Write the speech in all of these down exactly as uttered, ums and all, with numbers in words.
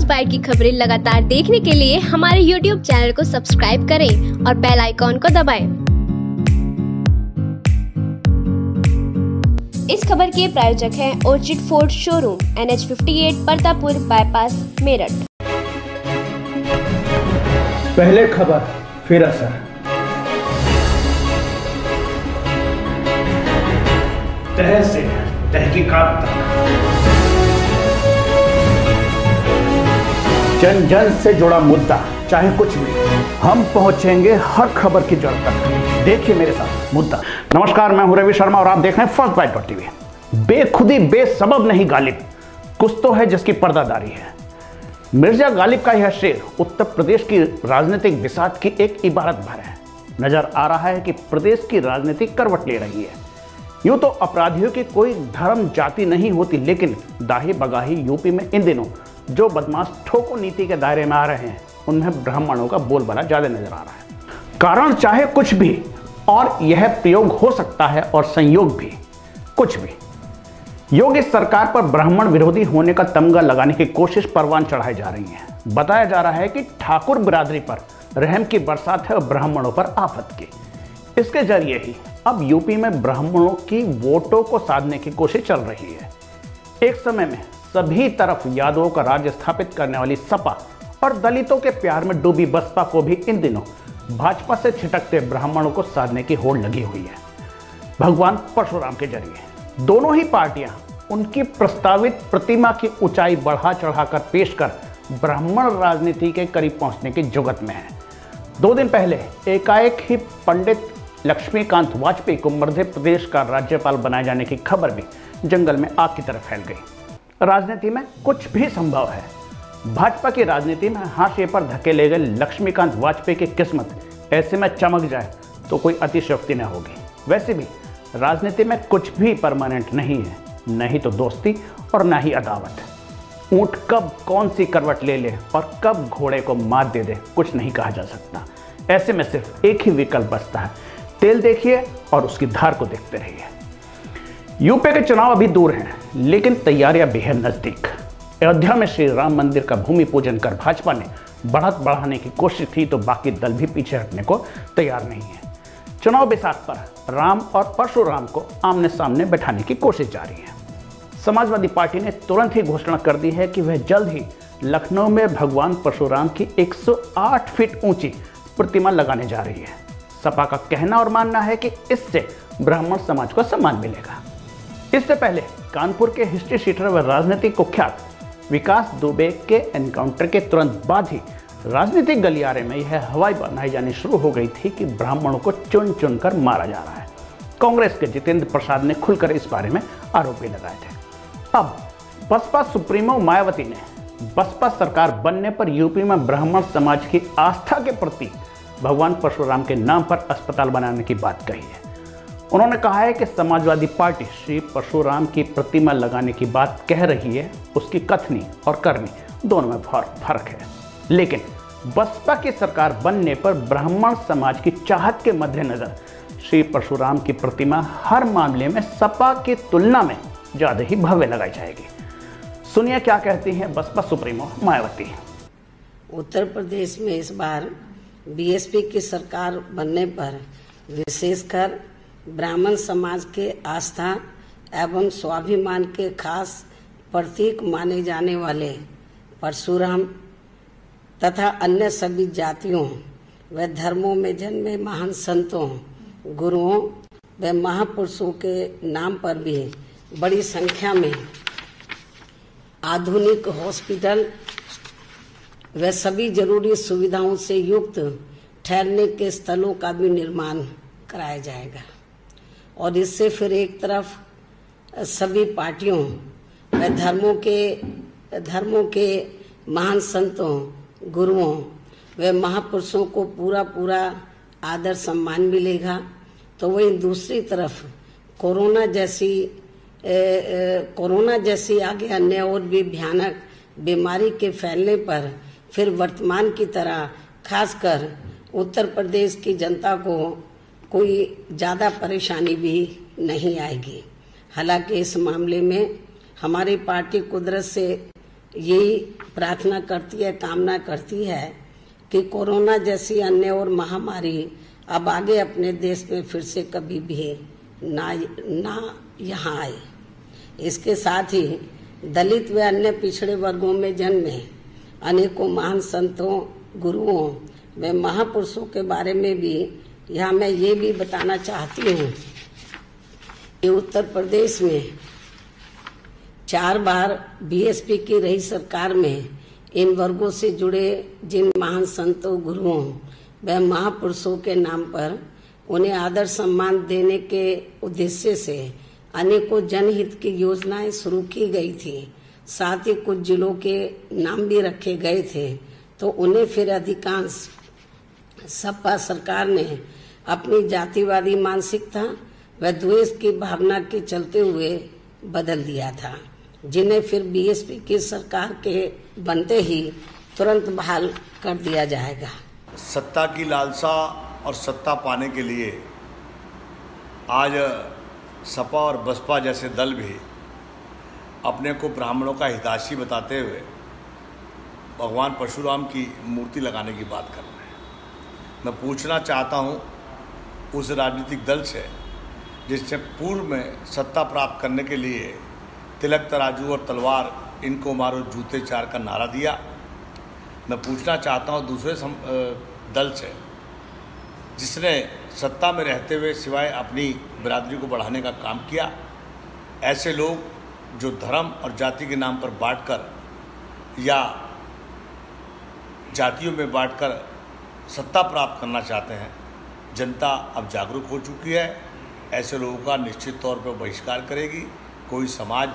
Classified की खबरें लगातार देखने के लिए हमारे यूट्यूब चैनल को सब्सक्राइब करें और बेल आइकॉन को दबाएं। इस खबर के प्रायोजक हैं Orchid Ford showroom, N H अट्ठावन परतापुर बाईपास, मेरठ। पहले खबर फिर असर। तह से तहकीकात तक, जन जन से जुड़ा मुद्दा चाहे कुछ भी, हम पहुंचेंगे हर खबर की जड़ तक। देखिए मेरे साथ मुद्दा। नमस्कार, मैं हूं रवि शर्मा और आप देख रहे हैं फर्स्ट बाइट टीवी। बेखुदी बेसबब नहीं गालिब, कुछ तो है जिसकी पर्दादारी है। मिर्जा गालिब का यह शेर उत्तर प्रदेश की राजनीतिक बिसात की एक इबारत भर है। नजर आ रहा है कि प्रदेश की राजनीति करवट ले रही है। यूं तो अपराधियों की कोई धर्म जाति नहीं होती, लेकिन दाही बगाही यूपी में इन दिनों जो बदमाश ठोको नीति के दायरे में आ रहे हैं, उनमें ब्राह्मणों का बोलबाला ज्यादा नजर आ रहा है। कारण चाहे कुछ भी, और यह प्रयोग हो सकता है और संयोग भी कुछ भी। योगी सरकार पर ब्राह्मण विरोधी होने का तमगा लगाने की कोशिश परवान चढ़ाई जा रही है। बताया जा रहा है कि ठाकुर बिरादरी पर रहम की बरसात है और ब्राह्मणों पर आफत की। इसके जरिए ही अब यूपी में ब्राह्मणों की वोटों को साधने की कोशिश चल रही है। एक समय में सभी तरफ यादवों का राज स्थापित करने वाली सपा और दलितों के प्यार में डूबी बसपा को भी इन दिनों भाजपा से छिटकते ब्राह्मणों को साधने की होड़ लगी हुई है। भगवान परशुराम के जरिए दोनों ही पार्टियां उनकी प्रस्तावित प्रतिमा की ऊंचाई बढ़ा चढ़ाकर पेश कर ब्राह्मण राजनीति के करीब पहुंचने की जुगत में है। दो दिन पहले एकाएक ही पंडित लक्ष्मीकांत वाजपेयी को मध्य प्रदेश का राज्यपाल बनाए जाने की खबर भी जंगल में आग की तरह फैल गई। राजनीति में कुछ भी संभव है। भाजपा की राजनीति में हाशिए पर धकेले गए लक्ष्मीकांत वाजपेयी की किस्मत ऐसे में चमक जाए तो कोई अतिशयोक्ति न होगी। वैसे भी राजनीति में कुछ भी परमानेंट नहीं है, नहीं तो दोस्ती और ना ही अदावत। ऊंट कब कौन सी करवट ले ले और कब घोड़े को मात दे दे, कुछ नहीं कहा जा सकता। ऐसे में सिर्फ एक ही विकल्प बचता है, तेल देखिए और उसकी धार को देखते रहिए। यूपी के चुनाव अभी दूर हैं, लेकिन तैयारियां भी है नजदीक। अयोध्या में श्री राम मंदिर का भूमि पूजन कर भाजपा ने बढ़त बढ़ाने की कोशिश की तो बाकी दल भी पीछे हटने को तैयार नहीं है। चुनाव बिसात पर राम और परशुराम को आमने सामने बैठाने की कोशिश जारी है। समाजवादी पार्टी ने तुरंत ही घोषणा कर दी है कि वह जल्द ही लखनऊ में भगवान परशुराम की एक सौ आठ फीट ऊंची प्रतिमा लगाने जा रही है। सपा का कहना और मानना है कि इससे ब्राह्मण समाज को सम्मान मिलेगा। इससे पहले कानपुर के हिस्ट्री शीटर व राजनीतिक कुख्यात विकास दुबे के एनकाउंटर के तुरंत बाद ही राजनीतिक गलियारे में यह हवाई बनाई जानी शुरू हो गई थी कि ब्राह्मणों को चुन चुन कर मारा जा रहा है। कांग्रेस के जितेंद्र प्रसाद ने खुलकर इस बारे में आरोप भी लगाए थे। अब बसपा सुप्रीमो मायावती ने बसपा सरकार बनने पर यूपी में ब्राह्मण समाज की आस्था के प्रति भगवान परशुराम के नाम पर अस्पताल बनाने की बात कही है। उन्होंने कहा है कि समाजवादी पार्टी श्री परशुराम की प्रतिमा लगाने की बात कह रही है, उसकी कथनी और करनी दोनों में फर्क है। लेकिन बसपा की सरकार बनने पर ब्राह्मण समाज की चाहत के मद्देनजर श्री परशुराम की प्रतिमा हर मामले में सपा की तुलना में ज्यादा ही भव्य लगाई जाएगी। सुनिए क्या कहती हैं बसपा सुप्रीमो मायावती। उत्तर प्रदेश में इस बार बीएसपी की सरकार बनने पर विशेषकर ब्राह्मण समाज के आस्था एवं स्वाभिमान के खास प्रतीक माने जाने वाले परशुराम तथा अन्य सभी जातियों व धर्मों में जन्मे महान संतों, गुरुओं व महापुरुषों के नाम पर भी बड़ी संख्या में आधुनिक हॉस्पिटल व सभी जरूरी सुविधाओं से युक्त ठहरने के स्थलों का भी निर्माण कराया जाएगा। और इससे फिर एक तरफ सभी पार्टियों व धर्मों के धर्मों के महान संतों, गुरुओं व महापुरुषों को पूरा पूरा आदर सम्मान मिलेगा। तो वहीं दूसरी तरफ कोरोना जैसी ए, ए, कोरोना जैसी आगे अन्य और भी भयानक बीमारी के फैलने पर फिर वर्तमान की तरह खासकर उत्तर प्रदेश की जनता को कोई ज़्यादा परेशानी भी नहीं आएगी। हालांकि इस मामले में हमारी पार्टी कुदरत से यही प्रार्थना करती है, कामना करती है कि कोरोना जैसी अन्य और महामारी अब आगे अपने देश में फिर से कभी भी ना ना यहाँ आए। इसके साथ ही दलित व अन्य पिछड़े वर्गों में जन्मे अनेकों महान संतों, गुरुओं व महापुरुषों के बारे में भी यहाँ मैं ये भी बताना चाहती हूँ कि उत्तर प्रदेश में चार बार बीएसपी की रही सरकार में इन वर्गों से जुड़े जिन महान संतों, गुरुओं व महापुरुषों के नाम पर उन्हें आदर सम्मान देने के उद्देश्य से अनेकों जनहित की योजनाएं शुरू की गई थी। साथ ही कुछ जिलों के नाम भी रखे गए थे, तो उन्हें फिर अधिकांश सपा सरकार ने अपनी जातिवादी मानसिकता व द्वेष की भावना के चलते हुए बदल दिया था, जिन्हें फिर बीएसपी की सरकार के बनते ही तुरंत बहाल कर दिया जाएगा। सत्ता की लालसा और सत्ता पाने के लिए आज सपा और बसपा जैसे दल भी अपने को ब्राह्मणों का हितैषी बताते हुए भगवान परशुराम की मूर्ति लगाने की बात कर रहे हैं। मैं पूछना चाहता हूं उस राजनीतिक दल से जिसने पूर्व में सत्ता प्राप्त करने के लिए तिलक तराजू और तलवार, इनको मारो जूते चार का नारा दिया। मैं पूछना चाहता हूं दूसरे सम, दल से जिसने सत्ता में रहते हुए सिवाय अपनी बिरादरी को बढ़ाने का काम किया। ऐसे लोग जो धर्म और जाति के नाम पर बांटकर या जातियों में बांटकर सत्ता प्राप्त करना चाहते हैं, जनता अब जागरूक हो चुकी है। ऐसे लोगों का निश्चित तौर पर बहिष्कार करेगी। कोई समाज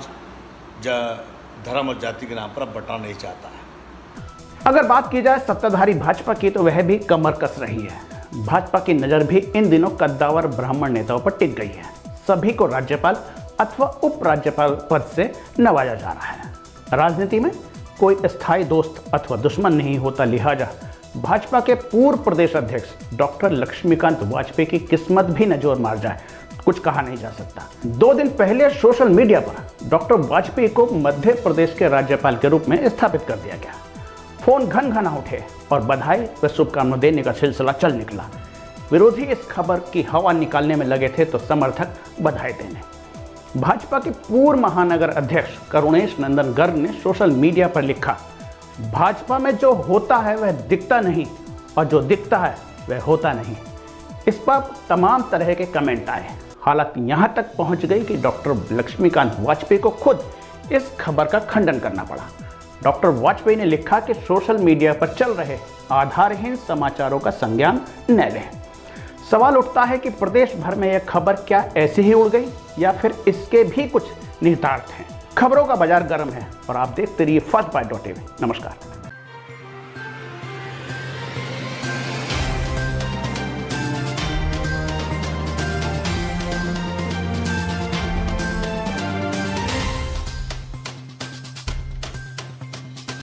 धर्म और जाति के नाम पर अब बंटना नहीं चाहता है। अगर बात की जाए सत्ताधारी भाजपा की, तो वह भी कमर कस रही है। भाजपा की नजर भी इन दिनों कद्दावर ब्राह्मण नेताओं पर टिक गई है। सभी को राज्यपाल अथवा उपराज्यपाल पद से नवाजा जा रहा है। राजनीति में कोई स्थायी दोस्त अथवा दुश्मन नहीं होता, लिहाजा भाजपा के पूर्व प्रदेश अध्यक्ष डॉक्टर लक्ष्मीकांत वाजपेयी की किस्मत भी न जोर मार जाए, कुछ कहा नहीं जा सकता। दो दिन पहले सोशल मीडिया पर डॉक्टर वाजपेयी को मध्य प्रदेश के राज्यपाल के रूप में स्थापित कर दिया गया। फोन घन घना उठे और बधाई व शुभकामना देने का सिलसिला चल निकला। विरोधी इस खबर की हवा निकालने में लगे थे तो समर्थक बधाई देने। भाजपा के पूर्व महानगर अध्यक्ष करुणेश नंदन गर्ग ने सोशल मीडिया पर लिखा, भाजपा में जो होता है वह दिखता नहीं और जो दिखता है वह होता नहीं। इस पर तमाम तरह के कमेंट आए। हालत यहां तक पहुंच गई कि डॉक्टर लक्ष्मीकांत वाजपेयी को खुद इस खबर का खंडन करना पड़ा। डॉक्टर वाजपेयी ने लिखा कि सोशल मीडिया पर चल रहे आधारहीन समाचारों का संज्ञान न लें। सवाल उठता है कि प्रदेश भर में यह खबर क्या ऐसे ही उड़ गई या फिर इसके भी कुछ निहितार्थ हैं। खबरों का बाजार गर्म है और आप देखते रहिए फर्स्ट बाइट डॉट टीवी। नमस्कार।